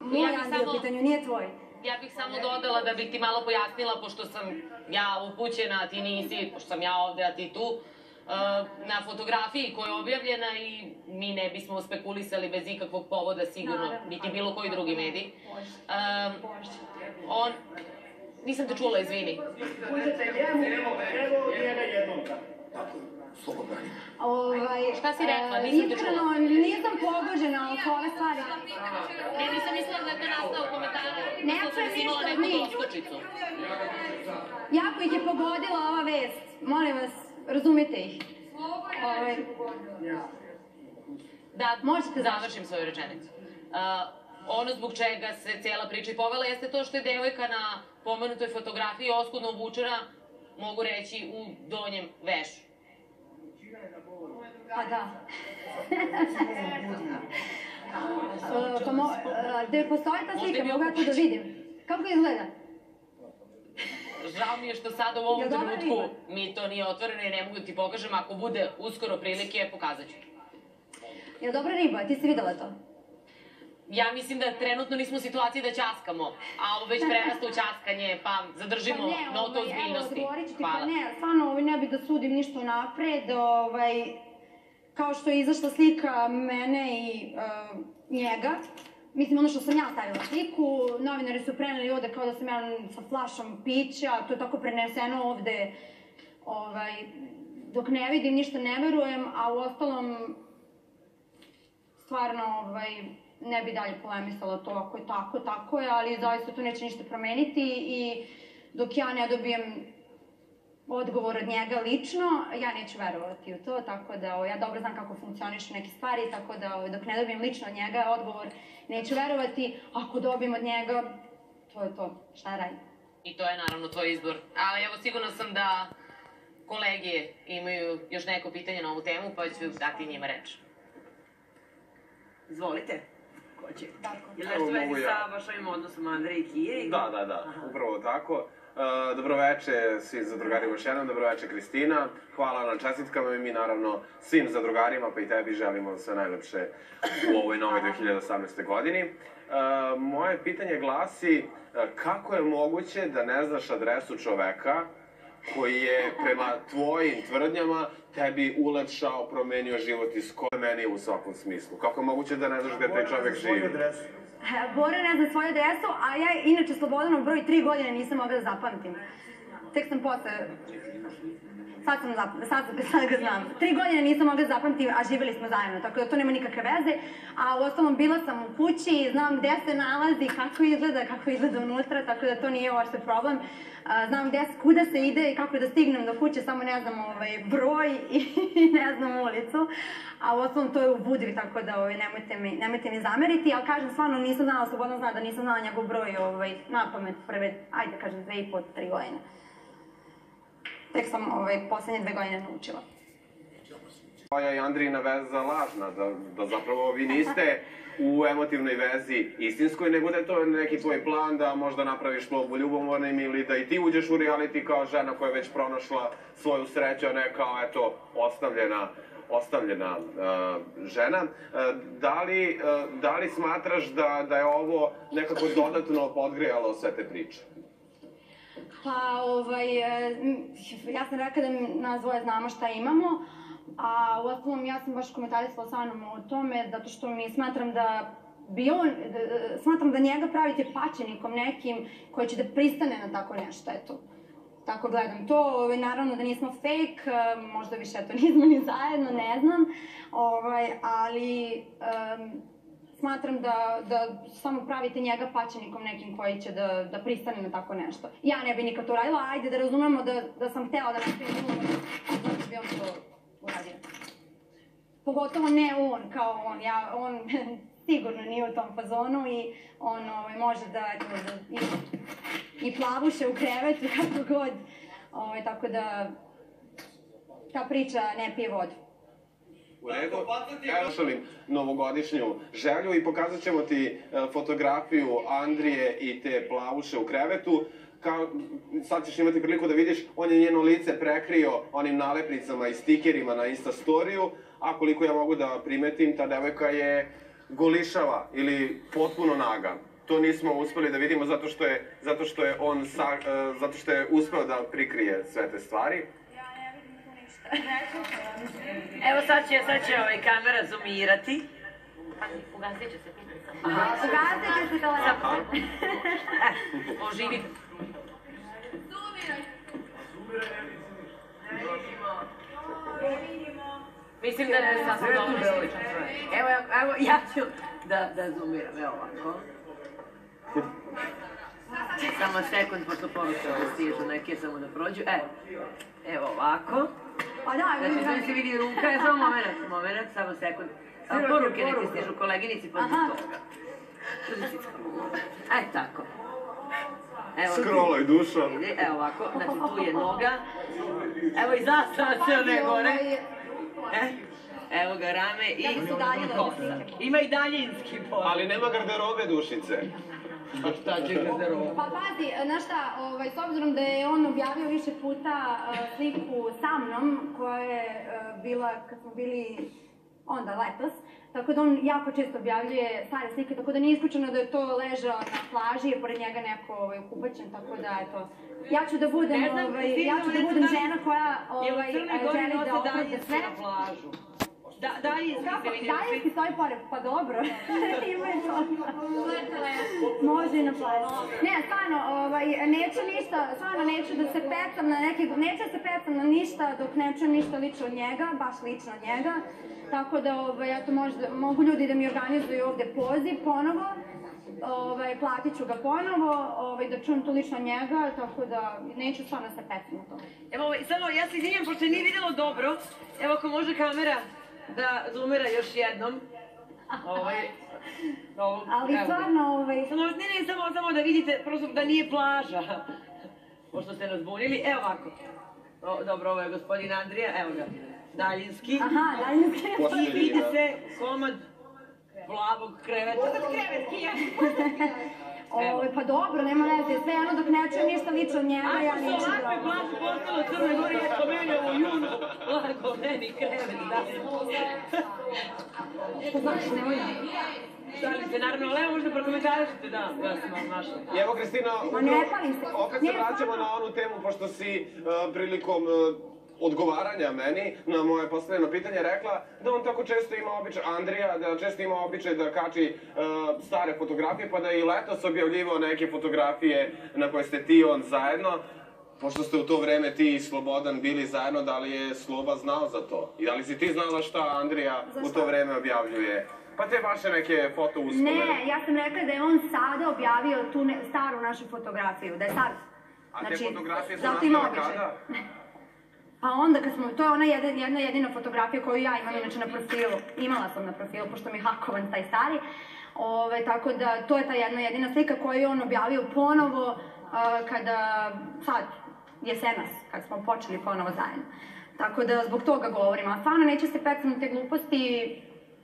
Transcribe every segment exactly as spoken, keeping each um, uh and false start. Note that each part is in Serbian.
Moj Andrej u pitanju, nije tvoj. Ja bih samo dodala da bih ti malo pojasnila, pošto sam ja upućena, ti nisi, pošto sam ja ovde, a ti tu, na fotografiji koja je objavljena i mi ne bismo spekulisali bez ikakvog povoda sigurno, niti bilo koji drugi medij. On... Nisam te čula, izvini. Evo njega jednom. Tako, slobodno. Šta si rekla? Nisam te čula. Iskreno, nisam pogođena oko ove stvari. Ne, nisam mislila da je te nastao komentar. Ne čujem ništa od njih. Jako ih je pogodila ova vest. Molim vas, razumite ih. Da, možete završim svoju rečenicu. Ono zbog čega se cijela priča i povela jeste to što je devojka na pomenutoj fotografiji oskudno obučena, mogu reći, u donjem vešu. Pa da. Gde postoji ta slika, mogu ja to da vidim? Kako izgleda? Žao mi je što sada u ovom trenutku mi to nije otvoreno i ne mogu da ti pokažem. Ako bude uskoro prilike, pokazat ću. Je li dobra riba? Ti si videla to? Ja mislim da trenutno nismo u situaciji da ćaskamo, a ovo već prerasta u ćaskanje, pa zadržimo notu ozbiljnosti. Evo, odgovorit ću ti, pa ne, stvarno ne bih da sudim ništa napred, kao što je izašla slika mene i njega, mislim ono što sam ja stavila sliku, novinari su preneli ovde kao da sam ja sa flašom pića, to je tako preneseno ovde, dok ne vidim ništa ne verujem, a u ostalom, stvarno, ne bi dalje polemisala to, ako je tako, tako je, ali zaista to neće ništa promeniti i dok ja ne dobijem odgovor od njega lično, ja neću verovati u to, tako da ja dobro znam kako funkcionišu neke stvari, tako da dok ne dobijem lično od njega odgovor, neću verovati, ako dobijem od njega, to je to, šta radim? I to je naravno tvoj izbor, ali evo sigurno sam da kolege imaju još neko pitanje na ovu temu, pa ću dati njima reč. Izvolite. Je li nešto vezi sa vašim odnosom Andreja i Kije? Da, da, da, upravo tako. Dobroveče svim zadrugarima još jednom, dobroveče Kristina. Hvala na čestitkama i mi naravno svim zadrugarima, pa i tebi želimo sve najlepše u ovoj novoj dve hiljade osamnaestoj godini. Moje pitanje glasi, kako je moguće da ne znaš adresu čoveka koji je prema tvojim tvrdnjama tebi ulepšao, promenio život iz koje meni u svakom smislu? Kako je moguće da ne znaš gde taj čovek živi? Bora ne zna svoju adresu, a ja inače Slobodanov broj tri godine nisam mogla da zapamtim. Tek sam posle... Sad sam zapamtila, sad ga znam. Tri godine nisam mogla da zapamtim, a živjeli smo zajedno, tako da to nema nikakve veze. A u ostalom bila sam u kući, znam gde se nalazi, kako izgleda, kako izgleda unutra, tako da to nije uopšte problem. Znam kuda se ide i kako da stignem do kuće, samo ne znam broj i ne znam ulicu. A u ostalom to je u Budvi, tako da nemojte mi zameriti. Ali kažem, stvarno nisam znala, Slobodan zna da nisam znala njegov broj na pamet prve, ajde kažem, dve i po, tri godine. Tek sam poslednje dve godine naučila. Tvoja i Andrijina veza lažna, da zapravo vi niste u emotivnoj vezi istinskoj, nego da je to neki tvoj plan da možda napraviš plobu ljubomornim ili da i ti uđeš u reality kao žena koja je već pronašla svoju sreću, a ne kao, eto, ostavljena žena. Da li smatraš da je ovo nekako dodatno podgrijalo sve te priče? Pa, ja sam rekla da nas dvoje znamo šta imamo, a u ostalom ja sam baš komentarisala sa Anom o tome, zato što mi smatram da bi on, smatram da njega pravite pačenikom nekim koji će da pristane na tako nešto, eto. Tako gledam to, naravno da nismo fake, možda više eto nismo ni zajedno, ne znam, ali smatram da samo pravite njega pačenikom nekim koji će da pristane na tako nešto. Ja ne bi nikad to radila, ajde da razumemo da sam htela da napravim nulu, znači bi on to uradio. Pogotovo ne on, kao on, on sigurno nije u tom fazonu i on može da ima i plavuše u krevetu, kako god, tako da ta priča ne pije vodu. U redu, evo šalim novogodišnju želju i pokazat ćemo ti fotografiju Andrije i te plavuše u krevetu. Sad ćeš imati priliku da vidiš, on je njeno lice prekrio onim nalepnicama i stikerima na Insta storiju, a koliko ja mogu da primetim, ta devojka je golišava ili potpuno naga. to nismo uspeli da vidimo zato što je, zato što je on sa, uh, zato što je uspeo da prikrije sve te stvari. Ja ne vidim tu ništa. Evo sad će, sad će ovaj kamera zoomirati. Ugasit će se, pitan sam. Ugasit će se telefon. Oživi. Mislim da je sasvim dobro sličan čovjek. Evo, evo, ja ću da, da zoomiram, evo ovako. Samo sekund, pošto poruče ovo stižu neke, samo da prođu. E, evo ovako. Pa da, Znači, tu se vidi ruka, je samo moment, moment, samo sekund. Samo poruke neke stižu koleginici pa zbog toga. E, tako. Scrollaj dušo. Evo ovako, znači tu je noga. Evo i zastava se one gore. E, evo ga rame i... Ima i daljinski pogled. Ali nema garderobe Dušice. A šta će garderobe? Pa pazi, znaš šta, ovaj, s obzirom da je on objavio više puta uh, sliku sa mnom, koja je uh, bila kad smo bili onda letos, tako da on jako često objavljuje stare slike, tako da nije isključeno da je to ležao na plaži, je pored njega neko ovaj, ukupaćen, tako da eto... Ja ću da budem, ovaj, ja ću da budem žena koja ovaj, želi da opravda sve. Da, daljinski se vidi. Daljinski stoji pored, pa dobro. Ima je to. Može i na plaži. Ne, stvarno, ovaj, neću ništa, stvarno neću da se pecam na neke, neću da se pecam na ništa dok ne čujem ništa lično od njega, baš lično od njega. Tako da, ovaj, eto, možda, mogu ljudi da mi organizuju ovde poziv ponovo. Ovaj, platit ću ga ponovo, ovaj, da čujem to lično njega, tako da neću stvarno se pecam na to. Evo, ovaj, samo ja se izvinjam, pošto nije vidjelo dobro, evo ako može kamera da zoomira još jednom. Ovaj, ovo, ali evo. stvarno, ovaj... Samo, ne, ne, samo, samo da vidite, prosto da nije plaža, pošto ste nas bunili. Evo ovako. O, dobro, ovo je gospodin Andrija, evo ga, daljinski. Aha, daljinski. I vidi se komad plavog kreveta. Krevetki, Oj, pa dobro, nema veze, sve jedno dok ne čujem ništa lično od njega, ja neću da... Ako se ovakve plaće postalo u Crnoj Gori, eto mene u junu, lako meni krevet, da. Što znaš, nemoj da... Šalim se, naravno, ali evo možda prokomentarišite, da, ja sam vam našla. I evo, Kristina, Ma ne palim se. opet se vraćamo na onu temu, pošto si uh, prilikom uh, odgovaranja meni na moje postavljeno pitanje rekla da on tako često ima običaj, Andrija, da često ima običaj da kači uh, stare fotografije, pa da je i letos objavljivao neke fotografije na koje ste ti i on zajedno. Pošto ste u to vreme ti i Slobodan bili zajedno, da li je Sloba znao za to? I da li si ti znala šta Andrija u to vreme objavljuje? Pa te vaše neke foto uspomene. Ne, ja sam rekla da je on sada objavio tu ne, staru našu fotografiju, da je sad. A te Znači, fotografije su zato ima nastale običaj. kada? Pa onda kad smo, to je ona jedna, jedna jedina fotografija koju ja imam inače na profilu. Imala sam na profilu, pošto mi je hakovan taj stari. Ove, tako da, to je ta jedna jedina slika koju je on objavio ponovo uh, kada, sad, jesenas, kad smo počeli ponovo zajedno. Tako da, zbog toga govorim. A stvarno neće se pecati na te gluposti.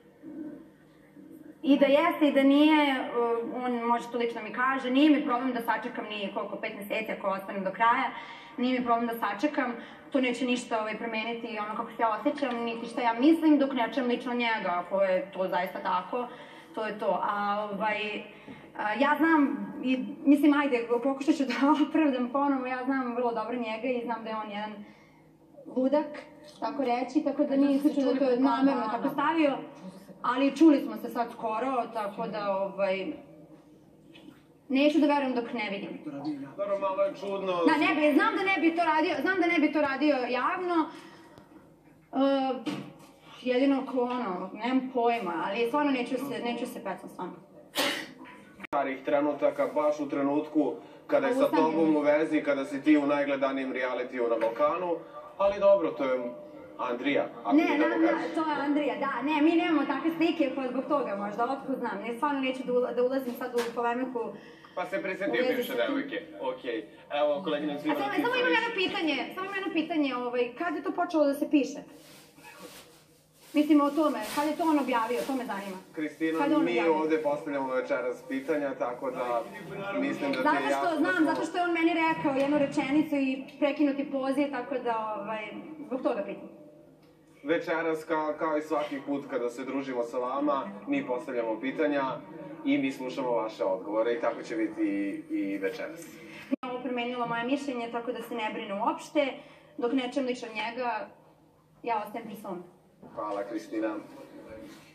I da jeste i da nije, uh, on može to lično mi kaže, nije mi problem da sačekam ni koliko, pet meseci ako ostanem do kraja, nije mi problem da sačekam, to neće ništa ovaj, promeniti ono kako se ja osjećam, niti šta ja mislim dok ne čujem lično njega, ako je to zaista tako, to je to. A ovaj, a, ja znam, i, mislim, ajde, pokušat ću da opravdam ponovo, ja znam vrlo dobro njega i znam da je on jedan ludak, tako reći, tako da nije isključeno da to je namerno tako stavio. Ali čuli smo se sad skoro, tako da, ovaj... Neću da verujem dok ne vidim. Dobro, malo je čudno... Da, ne bi, znam da ne bi to radio, znam da ne bi to radio javno. Uh, jedino ko ono, nemam pojma, ali stvarno neću se, neću se pecam stvarno. Starih trenutaka, baš u trenutku kada je sa tobom u vezi, kada si ti u najgledanijem realitiju na Balkanu, ali dobro, to je... Andrija, ako ne, mi da pokažeš. Ne, to je Andrija, da, ne, mi nemamo takve slike, pa zbog toga možda, otko znam, ne, stvarno neću da, ula, da ulazim sad u polemiku. Pa se prisjetio bivše devojke, okej. Evo, kolegina svima napisali. Samo imam jedno pitanje, samo imam jedno pitanje, ovaj, kad je to počelo da se piše? Mislim o tome, kad je to on objavio, to me zanima. Kristina, mi ovde postavljamo večeras pitanja, tako da mislim da ti je jasno... Zato što znam, zato što je on meni rekao jednu rečenicu i prekinuti poziv, tako da, ovaj, zbog toga pitam. večeras, kao, kao i svaki put kada se družimo sa vama, mi postavljamo pitanja i mi slušamo vaše odgovore i tako će biti i, i večeras. Ovo promenilo moje mišljenje, tako da se ne brinu uopšte. Dok ne čujem lično njega, ja ostajem pri svom. Hvala, Kristina.